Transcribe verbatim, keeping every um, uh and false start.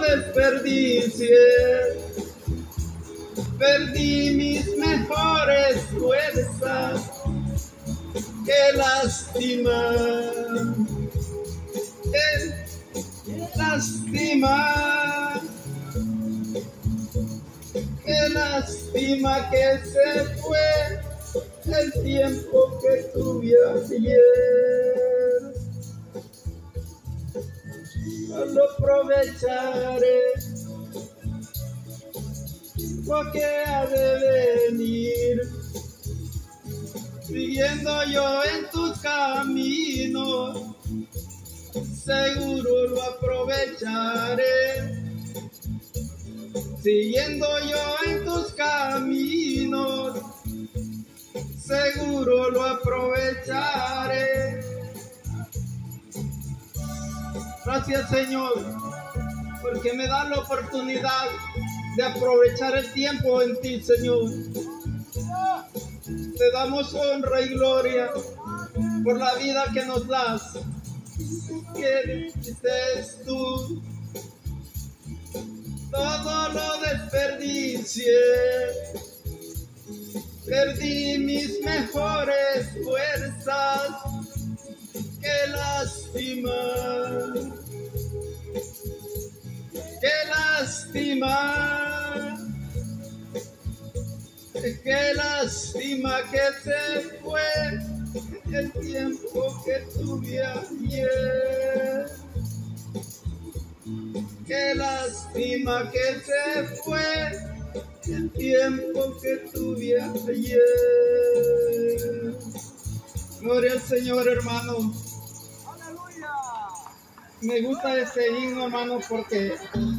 desperdicié. Perdí mis mejores fuerzas. Qué lástima. Qué lástima. Qué lástima que se fue el tiempo que tuve ayer. No lo aprovecharé, porque ha de venir. Siguiendo yo en tus caminos, seguro lo aprovecharé. Siguiendo yo en tus caminos, seguro lo aprovecharé. Gracias, Señor, porque me da la oportunidad de aprovechar el tiempo en ti, Señor. Te damos honra y gloria por la vida que nos das. ¿Qué dices tú? Todo lo desperdicié. Perdí mis mejores fuerzas. Qué lástima. Qué lástima. Qué lástima que se fue el tiempo que tuve ayer. Qué lástima que se fue el tiempo que tuve ayer. Gloria al Señor, hermano. Me gusta este himno, hermano, porque